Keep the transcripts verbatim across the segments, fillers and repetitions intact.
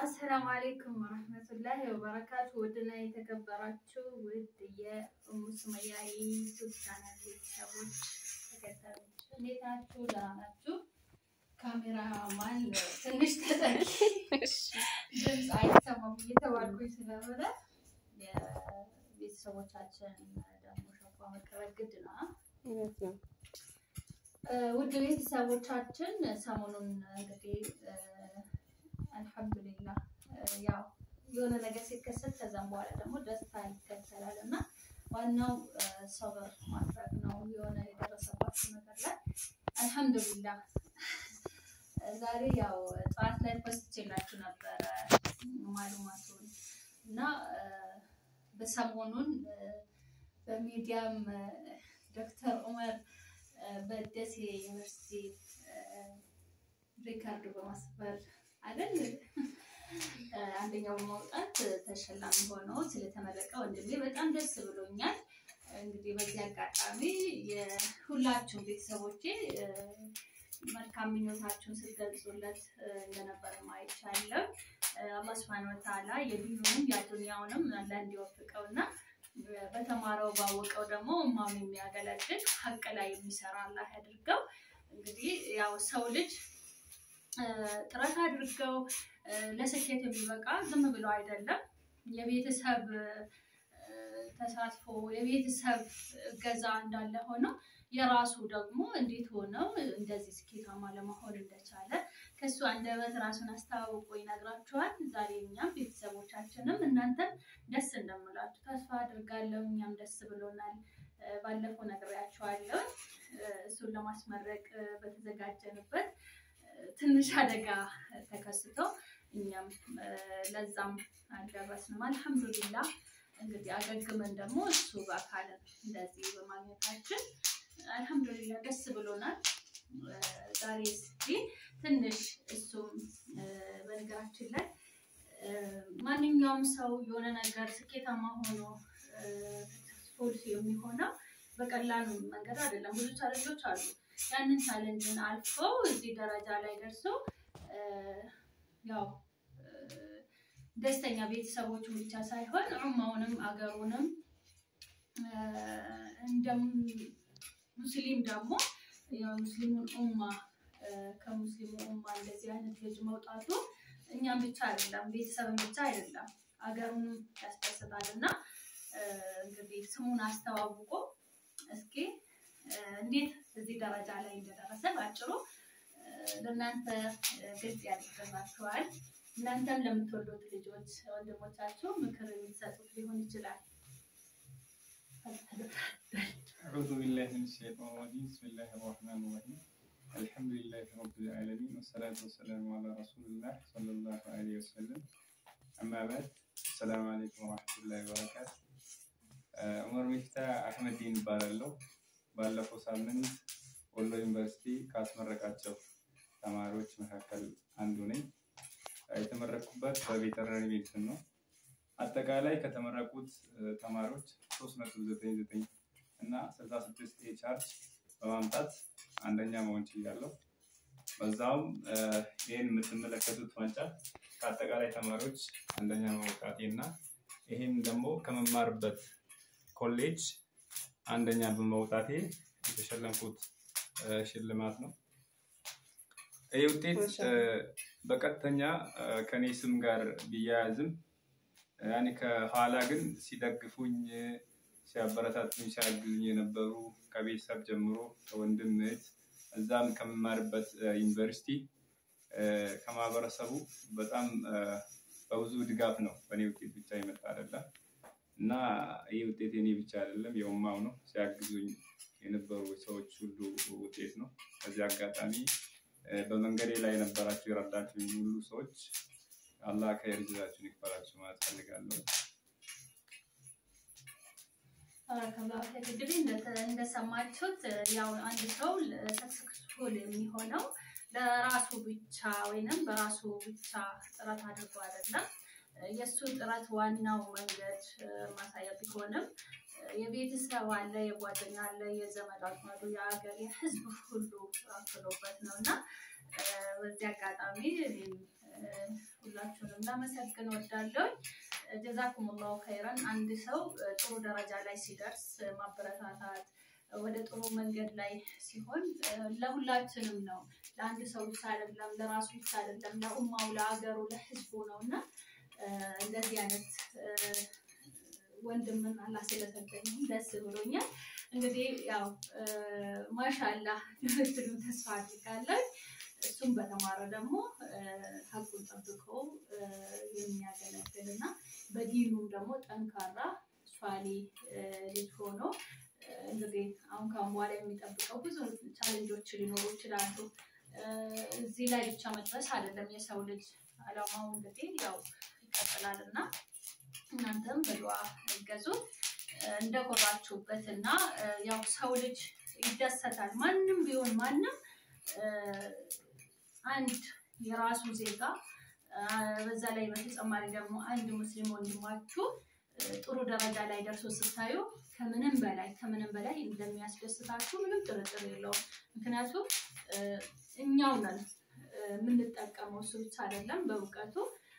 السلام عليكم ورحمة الله وبركاته. ودنا يتكبراتشو ودية أم سمية يوتيوب channel يسوون تكتروا نيتاتشو لاناتشو كاميرا مال تنش تتكي جمس عيسى مبيته والكوي سلامة يا بيسوون تاتشن دامو شوفوا مكرر قدنا ودي يسوون تاتشن سامونون قدي الحمد لله يا يونا نجسي كسر تزامبولا دمو دستا يكسرالنا وانو صبر ما فرقنا ويونا يدرس بحث مثلا الحمد لله زاري ياو طاعت لا يبستيلاችሁ ነበር ማሉማቱን እና በሰሞኑን በሚዲያም ዶክተር ዑመር በደሴ ዩኒቨርሲቲ ሪካርዶ በማስበር አይደል አንደኛው ማውጣት ተሸላሚ ሆኖ ስለተመረቀ ወንድሜ በጣም ደስ ብሎኛል እንግዲህ በዚህ አጋጣሚ የሁላችሁ ቤተሰቦቼ መልካም ምኞታችሁን ስለገልጹለት እንደነበር ማይቻለው አላህ Subhanahu Wa Ta'ala የዲኑንም ያዱንያውንም አላህ እንዲወፍቀውና በተማረው ባወቀው ደግሞ ማም የሚያገለግል ሐቅ ላይ የሚሰራ አላህ ያድርገው እንግዲህ ያው ሰው ልጅ ጥረት አድርገው ለስኬት የሚበቃ ዝም ብሎ አይደለም የቤተሰብ ተሳትፎ የቤተሰብ ገዛ እንዳለ ሆኖ የራሱ ደግሞ እንዴት ሆነው እንደዚህ ስኬታማ ለመሆን እንደቻለ ከሱ አንደበት ራሱን አስተዋውቆ ይነግራችኋል ዛሬኛም ቤተሰቦቻችንም እናንተ ደስ እንደምላችሁ ተስፋ አድርጋለሁ እኛም ደስ ብሎናል ባለፈው ነግሬያችኋለሁ እሱን ለማስመረቅ በተዘጋጀንበት ትንሽ አደጋ ተከስቶ እኛም ለዛም አልደረስንም አልহামዱሊላህ እንግዲህ አገግመን ደግሞ እሱ በአካል እንደዚህ በማግኘታችን አልহামዱሊላህ ደስ ብሎናል ዛሬ እስቲ ትንሽ እሱም በነገራችን ላይ ማንኛውም ሰው የሆነ ነገር ስኬታማ ሆኖ ፎልስ የሚሆነው በቀላሉ መንገድ አይደለም ብዙ ቻሌንጆች አሉ ያንን ቻሌንጅን አልፎ እዚህ ደረጃ ላይ ደርሶ ያው ደስተኛ ቤተሰቦቹ ብቻ ሳይሆን ኡማውንም አገሩንም እንደም ሙስሊም ደግሞ ያው ሙስሊሙን ኡማ ከሙስሊሙ ኡማ እንደዚህ አይነት ልጅ መውጣቱ እኛም ብቻ አይደለም ቤተሰብም ብቻ አይደለም አገሩንም ያስደስታልና እንግዲህ ስሙን አስተዋውቆ እስኪ እንዴት እዚህ ደረጃ ላይ እንደደረሰ ባጭሩ ለእናንተ ግልጽ ያደርጋችኋል እናንተም ለምትወዱት ልጆች ወንድሞቻችሁ ምክር የሚሰጡት ሊሆን ይችላል أعوذ بالله من الشيطان الرجيم بسم الله الرحمن الرحيم الحمد لله رب العالمين والصلاة والسلام على رسول الله صلى الله عليه وسلم أما بعد السلام عليكم ورحمة الله وبركاته عمر مفتاح أحمد الدين بالله ባለፈው ሳምንት ወሎ ዩኒቨርሲቲ ካስመረቃቸው ተማሪዎች መካከል አንዱ ነኝ የተመረቁበት በቬተርናሪ ሜዲሲን ነው አጠቃላይ ከተመረቁት ተማሪዎች ሶስት ነጥብ ዘጠኝ ዘጠኝ እና ስልሳ ስድስት ኤችአር በማምጣት አንደኛ መሆን ችያለሁ በዛውም ይሄን የምትመለከቱት ዋንጫ ከአጠቃላይ ተማሪዎች አንደኛ መውጣቴና ይሄን ደግሞ ከመማርበት ኮሌጅ አንደኛ በመውጣቴ የተሸለምኩት ሽልማት ነው ይሄ ውጤት በቀጥተኛ ከኔ ስም ጋር ቢያያዝም ያኔ ከኋላ ግን ሲደግፉኝ ሲያበረታቱኝ ሲያግዙኝ የነበሩ ከቤተሰብ ጀምሮ ከወንድም እህት እዛም ከመማርበት ዩኒቨርሲቲ ከማህበረሰቡ በጣም በብዙ ድጋፍ ነው በኔ ውጤት ብቻ ይመጣ አይደለም እና ይሄ ውጤት የኔ ብቻ አይደለም የኡማው ነው ሲያግዙኝ የነበሩ ሰዎች ሁሉ ውጤት ነው ከዚህ አጋጣሚ በመንገዴ ላይ የነበራችሁ ይረዳችሁ ሁሉ ሰዎች አላህ ከይር ይዛችሁ ይክፈላችሁ ማለት ፈልጋለሁ አራከላህ ከግድብ እንደሰማችሁት ያው አንድ ሰው ሰክሰስፉል የሚሆነው ለራሱ ብቻ ወይንም በራሱ ብቻ ጥረት አድርጎ አይደለም የሱ ጥረት ዋናው መንገድ ማሳያ ቢሆንም የቤተሰብ አለ የጓደኛ አለ የዘመድ አዝማዱ ያገር የህዝብ ሁሉ አፍሎበት ነውና በዚህ አጋጣሚ ሁላችሁንም ላመሰግን ወዳለሁ ጀዛኩሙላሁ ኸይራን አንድ ሰው ጥሩ ደረጃ ላይ ሲደርስ ማበረታታት ወደ ጥሩ መንገድ ላይ ሲሆን ለሁላችንም ነው ለአንድ ሰው ብቻ አይደለም ለራሱ ብቻ አይደለም ለኡማው ለአገሩ ለህዝቡ ነውና እንደዚህ አይነት ወንድምን አላህ ስለሰጠኝ ደስ ብሎኛል እንግዲህ ያው ማሻአላህ ትሉ ተስፋ አድርጋለሁ እሱም በተማረ ደግሞ ሀቁን ጠብቆ የሚያገለግልና በዲኑም ደግሞ ጠንካራ ሷሊ ልጅ ሆኖ እንግዲህ አሁን ካሟላ የሚጠብቀው ብዙ ቻሌንጆች ሊኖሩ ይችላሉ እዚህ ላይ ብቻ መድረስ አይደለም የሰው ልጅ አላማው እንግዲህ ያው ይቀጥላልና እናንተም በዱዓ እገዙ እንደቆራችሁበትና ያው ሰው ልጅ ይደሰታል ማንንም ቢሆን ማንንም አንድ የራሱ ዜጋ በዛ ላይ በተጨማሪ ደግሞ አንድ ሙስሊም ወንድማችሁ ጥሩ ደረጃ ላይ ደርሶ ስታዩ ከምንም በላይ ከምንም በላይ እንደሚያስደስታችሁ ምንም ጥርጥር የለውም ምክንያቱም እኛው ነን ምን ተጠቀመው እሱ ብቻ አይደለም በእውቀቱ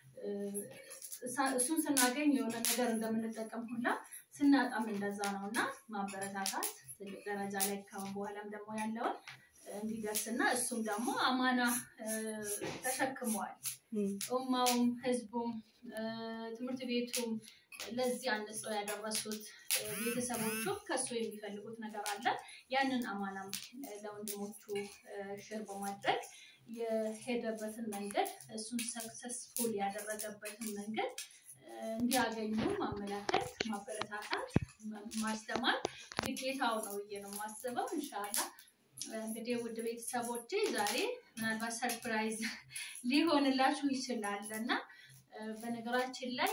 እሱን ስናገኝ የሆነ ነገር እንደምንጠቀም ሁላ ስናጣም እንደዛ ነውና ማበረታታት ትልቅ ደረጃ ላይ ካሁን በኋላም ደግሞ ያለው እንዲደርስና እሱም ደግሞ አማና ተሸክሟል ኡማውም ህዝቡም ትምህርት ቤቱም ለዚህ አንስተው ያደረሱት ቤተሰቦቹ ከሱ የሚፈልጉት ነገር አለ ያንን አማናም ለወንድሞቹ ሼር በማድረግ የሄደበትን መንገድ እሱን ሰክሰስፉል ያደረገበትን መንገድ እንዲያገኙ ማመላከት ማበረታታት ማስተማር ግዴታው ነው የማስበው ኢንሻአላህ እንግዲህ ውድ ቤተሰቦቼ ዛሬ ምናልባት ሰርፕራይዝ ሊሆንላችሁ ይችላልና በነገራችን ላይ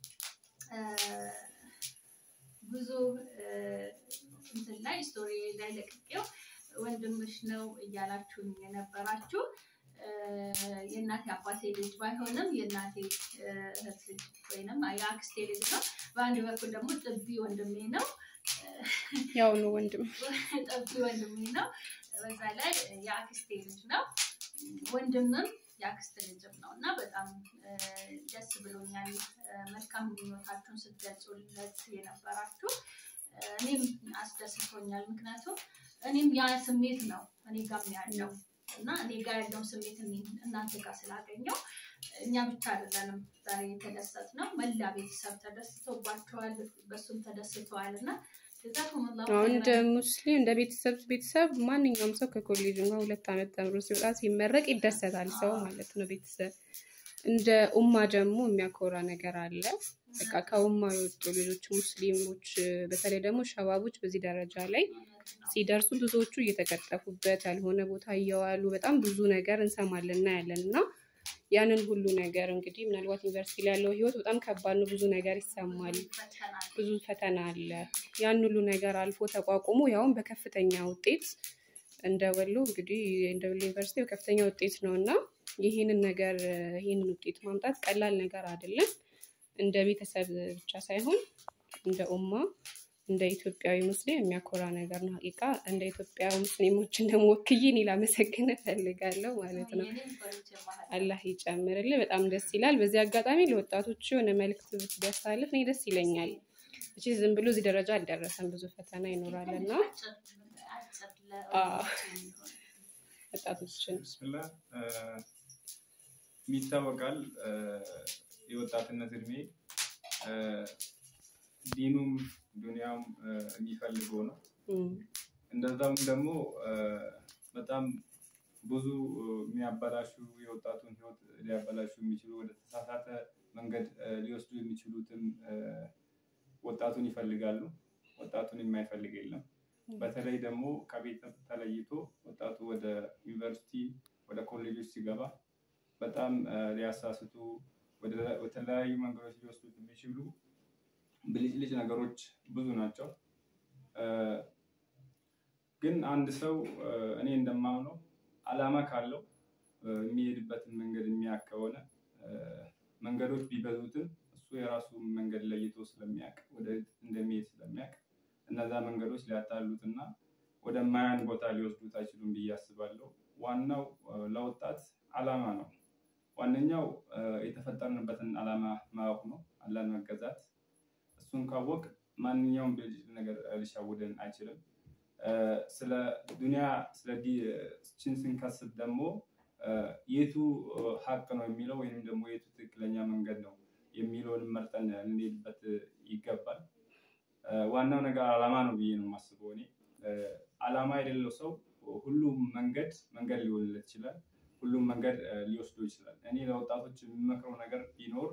ብዙ እንትን ላይ ስቶሪ ላይ ለቅቄው ወንድምሽ ነው እያላችሁ የነበራችሁ የእናቴ አባቴ ልጅ ባይሆንም የእናቴ እህት ልጅ ወይንም አያክስቴ ልጅ ነው በአንድ በኩል ደግሞ ጥቢ ወንድሜ ነው ያው ነው ወንድም ጥቢ ወንድሜ ነው በዛ ላይ ያክስቴ ልጅ ነው ወንድምም ያክስቴ ልጅ ነውና በጣም ደስ ብሎኛል መልካም ምኞታችሁን ስትገልጹለት የነበራችሁ እኔም አስደስቶኛል ምክንያቱም እኔም ያ ስሜት ነው እኔ ጋር ያለው እና እኔ ጋር ያለው ስሜት እናንተ ጋር ስላገኘው እኛ ብቻ አይደለንም ዛሬ ተደሰትነው መላ ቤተሰብ ተደስቶባቸዋል በሱም ተደስተዋልና እንደ ሙስሊም እንደ ቤተሰብ ቤተሰብ ማንኛውም ሰው ከኮሌጅ ነው ሁለት አመት ተምሮ ሲወጣ ሲመረቅ ይደሰታል ሰው ማለት ነው ቤተሰብ እንደ ኡማ ደግሞ የሚያኮራ ነገር አለ በቃ ከኡማ የወጡ ሌሎች ሙስሊሞች በተለይ ደግሞ ሸባቦች በዚህ ደረጃ ላይ ሲደርሱ ብዙዎቹ እየተቀጠፉበት ያልሆነ ቦታ እየዋሉ በጣም ብዙ ነገር እንሰማለንና ያለንና ያንን ሁሉ ነገር እንግዲህ ምናልባት ዩኒቨርሲቲ ላይ ያለው ህይወት በጣም ከባድ ነው ብዙ ነገር ይሰማል ብዙ ፈተና አለ ያን ሁሉ ነገር አልፎ ተቋቁሞ ያውን በከፍተኛ ውጤት እንደወሎ እንግዲህ እንደወሎ ዩኒቨርሲቲ በከፍተኛ ውጤት ነውና ይሄንን ነገር ይሄንን ውጤት ማምጣት ቀላል ነገር አይደለም እንደ ቤተሰብ ብቻ ሳይሆን እንደ ኡማ እንደ ኢትዮጵያዊ ሙስሊም የሚያኮራ ነገር ነው ሀቂቃ እንደ ኢትዮጵያዊ ሙስሊሞች እንደምወክዬ እኔ ላመሰግን እፈልጋለሁ ማለት ነው አላህ ይጨምርልህ በጣም ደስ ይላል በዚህ አጋጣሚ ለወጣቶች የሆነ መልእክት ብትደርሳለህ እኔ ደስ ይለኛል እቺ ዝም ብሎ እዚህ ደረጃ አልደረሰም ብዙ ፈተና ይኖራልና አዎ ወጣቶችን ብስሚላህ ሚታወቃል የወጣትነት እድሜ ዲኑም ዱንያም የሚፈልገው ነው እንደዛም ደግሞ በጣም ብዙ የሚያበላሹ የወጣቱን ህይወት ሊያበላሹ የሚችሉ ወደ ተሳሳተ መንገድ ሊወስዱ የሚችሉትን ወጣቱን ይፈልጋሉ ወጣቱን የማይፈልግ የለም በተለይ ደግሞ ከቤት ተለይቶ ወጣቱ ወደ ዩኒቨርሲቲ ወደ ኮሌጆች ሲገባ በጣም ሊያሳስቱ ወደ ተለያዩ መንገዶች ሊወስዱ የሚችሉ ብልጭልጭ ነገሮች ብዙ ናቸው ግን አንድ ሰው እኔ እንደማምነው አላማ ካለው የሚሄድበትን መንገድ የሚያከውነ መንገዶች ቢበዙትም እሱ የራሱ መንገድ ለይቶ ስለሚያቅ ወደ እንደሚሄድ ስለሚያቅ እነዛ መንገዶች ሊያታሉትና ወደ ማያን ቦታ ሊወስዱት አይችሉም ብዬ አስባለሁ ዋናው ለወጣት ዓላማ ነው። ዋነኛው የተፈጠርንበትን ዓላማ ማወቅ ነው፣ አላህን መገዛት። እሱን ካወቅ ማንኛውም ነገር ሊሸውደን አይችልም። ስለ ዱንያ ስለ ዲን ስንከስብ ደግሞ የቱ ሀቅ ነው የሚለው ወይንም ደግሞ የቱ ትክክለኛ መንገድ ነው የሚለውን መርጠን እንሄድበት ይገባል። ዋናው ነገር ዓላማ ነው ብዬ ነው የማስበው እኔ። ዓላማ የሌለው ሰው ሁሉም መንገድ መንገድ ሊሆንለት ይችላል፣ ሁሉም መንገድ ሊወስደው ይችላል። እኔ ለወጣቶች የሚመክረው ነገር ቢኖር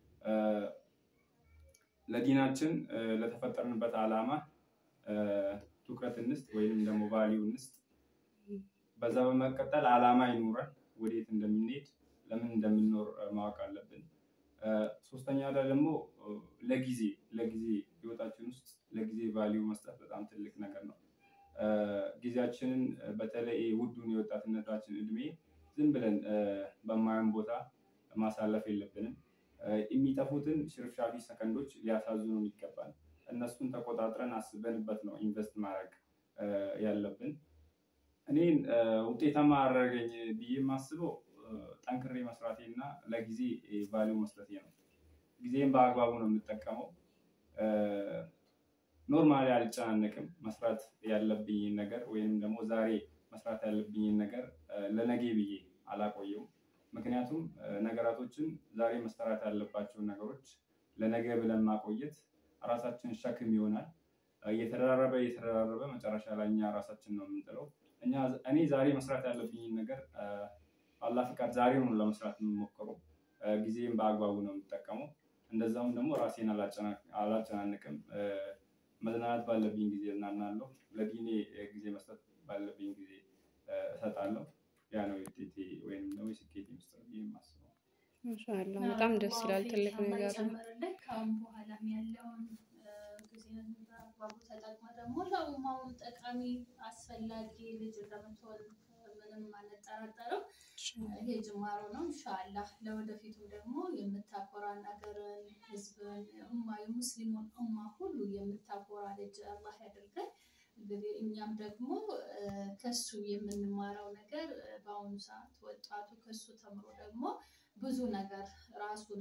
ለዲናችን ለተፈጠርንበት ዓላማ ትኩረት እንስጥ ወይንም ደግሞ ቫልዩ እንስጥ። በዛ በመቀጠል ዓላማ ይኑረን፣ ወዴት እንደምንሄድ ለምን እንደምንኖር ማወቅ አለብን። ሶስተኛ ላይ ደግሞ ለጊዜ ለጊዜ ህይወታችን ውስጥ ለጊዜ ቫልዩ መስጠት በጣም ትልቅ ነገር ነው። ጊዜያችንን በተለይ ውዱን የወጣትነታችን እድሜ ዝም ብለን በማየን ቦታ ማሳለፍ የለብንም። የሚጠፉትን ሽርፍራፊ ሰከንዶች ሊያሳዝኑን ይገባል። እነሱን ተቆጣጥረን አስበንበት ነው ኢንቨስት ማድረግ ያለብን። እኔን ውጤታማ አደረገኝ ብዬ የማስበው ጠንክሬ መስራቴና ለጊዜ ቫልዩ መስጠቴ ነው። ጊዜን በአግባቡ ነው የምጠቀመው። ኖርማሊ አልጨናነቅም። መስራት ያለብኝን ነገር ወይም ደግሞ ዛሬ መስራት ያለብኝን ነገር ለነገ ብዬ አላቆየውም። ምክንያቱም ነገራቶችን ዛሬ መሰራት ያለባቸውን ነገሮች ለነገ ብለን ማቆየት ራሳችን ሸክም ይሆናል። እየተደራረበ እየተደራረበ መጨረሻ ላይ እኛ ራሳችን ነው የምንጥለው። እኛ እኔ ዛሬ መስራት ያለብኝን ነገር አላህ ፍቃድ ዛሬ ነው ለመስራት የምሞክረው። ጊዜን በአግባቡ ነው የምጠቀመው። እንደዛውም ደግሞ ራሴን አላጨናንቅም። መዝናናት ባለብኝ ጊዜ እዝናናለሁ። ለዲኔ ጊዜ መስጠት ባለብኝ ጊዜ እሰጣለሁ። ያ ነው የውጤቴ ወይም ደግሞ የስኬቴ ምስጢር ብዬ የማስበው። ማሻአላህ በጣም ደስ ይላል። ትልቅ ነገር ነው። ከአሁን በኋላም ያለውን ጊዜን በአግባቡ ተጠቅመህ ደግሞ ለኡማውም ጠቃሚ አስፈላጊ ልጅ እንደምትሆን ምንም አንጠራጠርም። ይሄ ጅማሮ ነው። ኢንሻአላህ ለወደፊቱ ደግሞ የምታኮራን ሀገርን፣ ህዝብን፣ ኡማ የሙስሊሙን ኡማ ሁሉ የምታኮራ ልጅ አላህ ያድርገን። እንግዲህ እኛም ደግሞ ከሱ የምንማረው ነገር በአሁኑ ሰዓት ወጣቱ ከሱ ተምሮ ደግሞ ብዙ ነገር ራሱን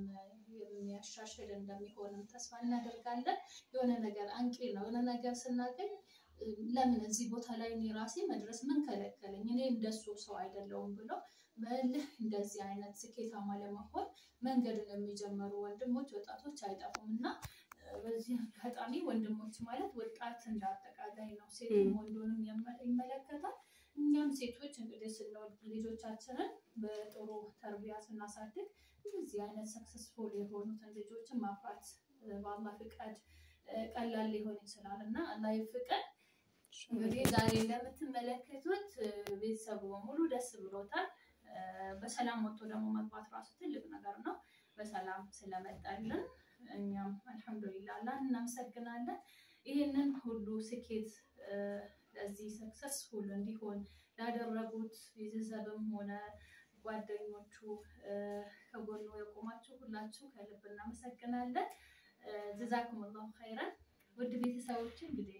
እንደሚያሻሽል እንደሚሆንም ተስፋ እናደርጋለን። የሆነ ነገር አንቂ ነው የሆነ ነገር ስናገኝ ለምን እዚህ ቦታ ላይ እኔ ራሴ መድረስ ምን ከለከለኝ እኔ እንደሱ ሰው አይደለሁም ብሎ መልህ እንደዚህ አይነት ስኬታማ ለመሆን መንገድን የሚጀምሩ ወንድሞች ወጣቶች አይጠፉምና በዚህ አጋጣሚ ወንድሞች ማለት ወጣት እንዳጠቃላይ ነው። ሴቱም ወንዱንም ይመለከታል። እኛም ሴቶች እንግዲህ ስንወልድ ልጆቻችንን በጥሩ ተርቢያ ስናሳድግ እዚህ አይነት ሰክሰስፉል የሆኑትን ልጆችን ማፍራት በአላህ ፍቃድ ቀላል ሊሆን ይችላል እና አላህ ይፍቀድ። እንግዲህ ዛሬ እንደምትመለከቱት ቤተሰቡ በሙሉ ደስ ብሎታል። በሰላም ወጥቶ ደግሞ መግባት ራሱ ትልቅ ነገር ነው። በሰላም ስለመጣልን እኛም አልহামዱሊላህ አላህ እናመሰግናለን። ይሄንን ሁሉ ስኬት ለዚህ ሰክሰስፉል እንዲሆን ላደረጉት ቤተሰብም ሆነ ጓደኞቹ ከጎኑ የቆማችሁ ሁላችሁ ከልብ እናመሰግናለን። ጀዛኩሙላሁ ኸይራን። ውድ ቤተሰቦች እንግዲህ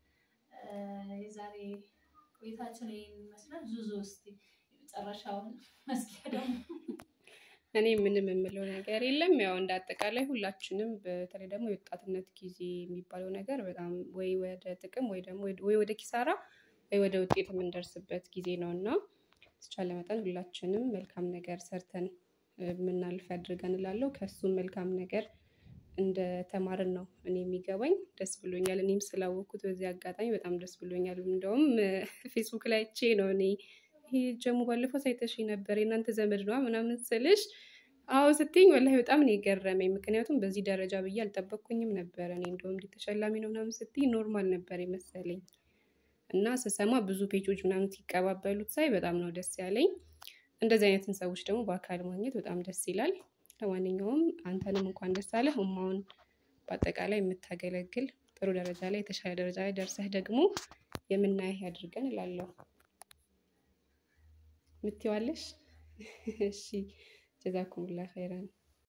የዛሬ ቆይታችን ይሄን ይመስላል። ዙዙ እስቲ መጨረሻውን መስጊያደም እኔ ምንም የምለው ነገር የለም። ያው እንዳጠቃላይ ሁላችንም በተለይ ደግሞ የወጣትነት ጊዜ የሚባለው ነገር በጣም ወይ ወደ ጥቅም ወይ ደግሞ ወይ ወደ ኪሳራ ወይ ወደ ውጤት የምንደርስበት ጊዜ ነውና እስቻለ መጠን ሁላችንም መልካም ነገር ሰርተን ምናልፍ ያድርገን እላለሁ። ከሱም መልካም ነገር እንደ ተማርን ነው እኔ የሚገባኝ። ደስ ብሎኛል። እኔም ስላወኩት በዚህ አጋጣሚ በጣም ደስ ብሎኛል። እንደውም ፌስቡክ ላይ እቺ ነው እኔ ይሄ ጀሙ ባለፈው ሳይተሽ ነበር የናንተ ዘመድ ነው ምናምን ስልሽ አዎ ስትኝ ወላሂ በጣም ነው የገረመኝ። ምክንያቱም በዚህ ደረጃ ብዬ አልጠበቅኩኝም ነበር። እኔ እንደውም ተሸላሚ ነው ምናምን ስትይ ኖርማል ነበር የመሰለኝ እና ስሰማ ብዙ ፔጆች ምናምን ሲቀባበሉት ሳይ በጣም ነው ደስ ያለኝ። እንደዚህ አይነትን ሰዎች ደግሞ በአካል ማግኘት በጣም ደስ ይላል። ለማንኛውም አንተንም እንኳን ደስ አለህ። ኡማውን በአጠቃላይ የምታገለግል ጥሩ ደረጃ ላይ የተሻለ ደረጃ ላይ ደርሰህ ደግሞ የምናይህ ያድርገን እላለሁ። ምትይዋለሽ? እሺ ጀዛኩሙላህ ኸይራን።